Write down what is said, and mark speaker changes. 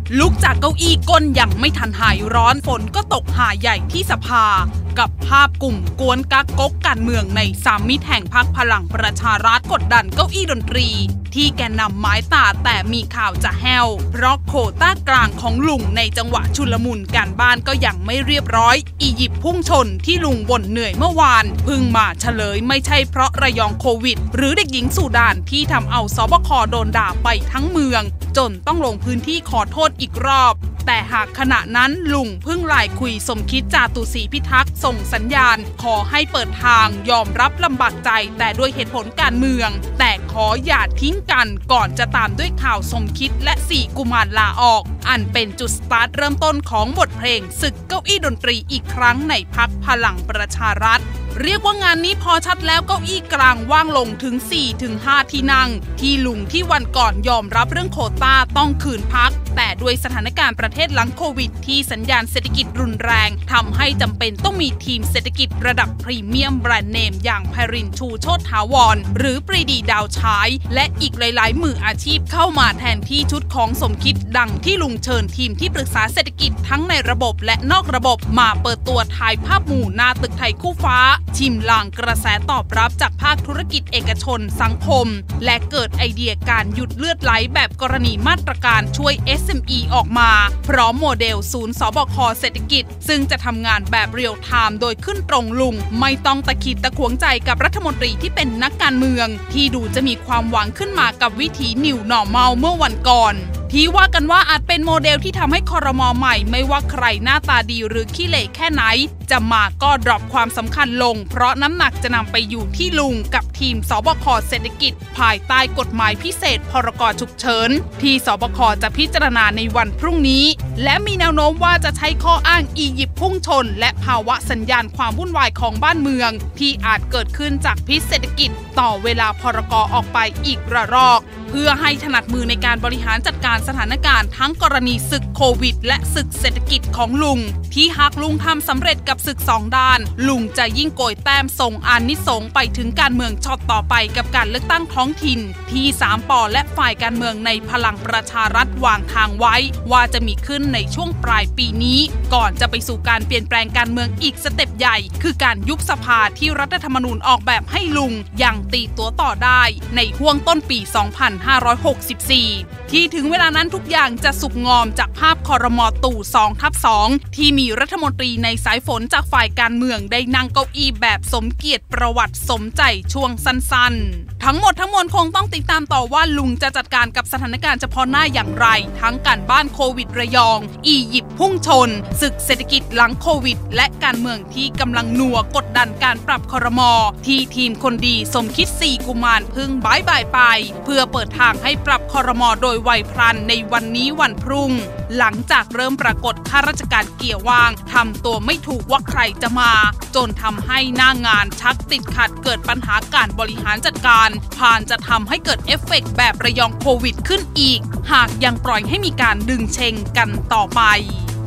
Speaker 1: ลุกจากเก้าอี้ก้นยังไม่ทันหายร้อนฝนก็ตกหาใหญ่ที่สภากับภาพกลุ่มกวนกักก๊กการเมืองในสามมิตรแห่งพรรคพลังประชารัฐกดดันเก้าอี้ดนตรีที่แกนนำไม้ตาแต่มีข่าวจะแห้วเพราะโควต้ากลางของลุงในจังหวะชุลมุนการบ้านก็ยังไม่เรียบร้อยอียิปต์พุ่งชนที่ลุงบ่นเหนื่อยเมื่อวานเพิ่งมาเฉลยไม่ใช่เพราะระยองโควิดหรือเด็กหญิงสุดานที่ทำเอาสบคโดนด่าไปทั้งเมืองจนต้องลงพื้นที่ขอโทษอีกรอบแต่หากขณะนั้นลุงเพิ่งไลน์คุยสมคิดจาตุศรีพิทักษ์ส่งสัญญาณขอให้เปิดทางยอมรับลำบากใจแต่ด้วยเหตุผลการเมืองแต่ขออย่าทิ้งกันก่อนจะตามด้วยข่าวสมคิดและ4กุมารลาออกอันเป็นจุดสตาร์ทเริ่มต้นของบทเพลงศึกเก้าอี้ดนตรีอีกครั้งในพรรคพลังประชารัฐเรียกว่างานนี้พอชัดแล้วเก้าอี้กลางว่างลงถึง 4-5 ที่นั่งที่ลุงที่วันก่อนยอมรับเรื่องโควต้าต้องคืนพักแต่ด้วยสถานการณ์ประเทศหลังโควิดที่สัญญาณเศรษฐกิจรุนแรงทำให้จำเป็นต้องมีทีมเศรษฐกิจระดับพรีเมียมแบรนด์เนมอย่างไพรินชูโชติถาวรหรือปรีดีดาวฉายและอีกหลายๆมืออาชีพเข้ามาแทนที่ชุดของสมคิดดังที่ลุงเชิญทีมที่ปรึกษาเศรษฐกิจทั้งในระบบและนอกระบบมาเปิดตัวถ่ายภาพหมู่หน้าตึกไทยคู่ฟ้าชิมลางกระแสตอบรับจากภาคธุรกิจเอกชนสังคมและเกิดไอเดียการหยุดเลือดไหลแบบกรณีมาตรการช่วย SME ออกมาพร้อมโมเดลศูนย์สบคเศรษฐกิจซึ่งจะทำงานแบบเรียลไทม์โดยขึ้นตรงลุงไม่ต้องตะขิดตะขวงใจกับรัฐมนตรีที่เป็นนักการเมืองที่ดูจะมีความหวังขึ้นมากับวิถี New Normal เมื่อวันก่อนที่ว่ากันว่าอาจเป็นโมเดลที่ทำให้ครม.ใหม่ไม่ว่าใครหน้าตาดีหรือขี้เหร่แค่ไหนจะมาก็ดรอปความสำคัญลงเพราะน้ำหนักจะนำไปอยู่ที่ลุงกับทีมสบคเศรษฐกิจภายใต้กฎหมายพิเศษพรก.ฉุกเฉินที่สบคจะพิจารณาในวันพรุ่งนี้และมีแนวโน้มว่าจะใช้ข้ออ้างอียิปต์พุ่งชนและภาวะสัญญาณความวุ่นวายของบ้านเมืองที่อาจเกิดขึ้นจากพิษเศรษฐกิจต่อเวลาพรก.ออกไปอีกระลอกเพื่อให้ถนัดมือในการบริหารจัดการสถานการณ์ทั้งกรณีศึกโควิดและศึกเศรษฐกิจของลุงที่หากลุงทำสำเร็จกับศึก2ด้านลุงจะยิ่งโกยแต้มส่งอานิสงส์ไปถึงการเมืองช็อตต่อไปกับการเลือกตั้งท้องถิ่นที่3 ป.และฝ่ายการเมืองในพลังประชารัฐวางทางไว้ว่าจะมีขึ้นในช่วงปลายปีนี้ก่อนจะไปสู่การเปลี่ยนแปลงการเมืองอีกสเต็ปใหญ่คือการยุบสภาที่รัฐธรรมนูญออกแบบให้ลุงยังตีตัวต่อได้ในห้วงต้นปี 2564 ที่ถึงเวลานั้นทุกอย่างจะสุกงอมจากภาพครม.ตู่ 2/2 ที่มีรัฐมนตรีในสายฝนจากฝ่ายการเมืองได้นั่งเก้าอี้แบบสมเกียรติประวัติสมใจช่วงสั้นๆทั้งหมดทั้งมวลคงต้องติดตามต่อว่าลุงจะจัดการกับสถานการณ์เฉพาะหน้าอย่างไรทั้งการบ้านโควิดระยองอียิปต์พุ่งชนศึกเศรษฐกิจหลังโควิดและการเมืองที่กำลังนัวกดดันการปรับครม.ที่ทีมคนดีสมคิด4กุมารพึ่งบ่ายไปเพื่อเปิดทางให้ปรับครม.โดยไวพลันในวันนี้วันพรุ่งหลังจากเริ่มปรากฏข้าราชการเกี่ยวว่างทำตัวไม่ถูกว่าใครจะมาจนทำให้หน้างานชักติดขัดเกิดปัญหาการบริหารจัดการผ่านจะทำให้เกิดเอฟเฟกต์แบบระยองโควิดขึ้นอีกหากยังปล่อยให้มีการดึงเชงกันต่อไป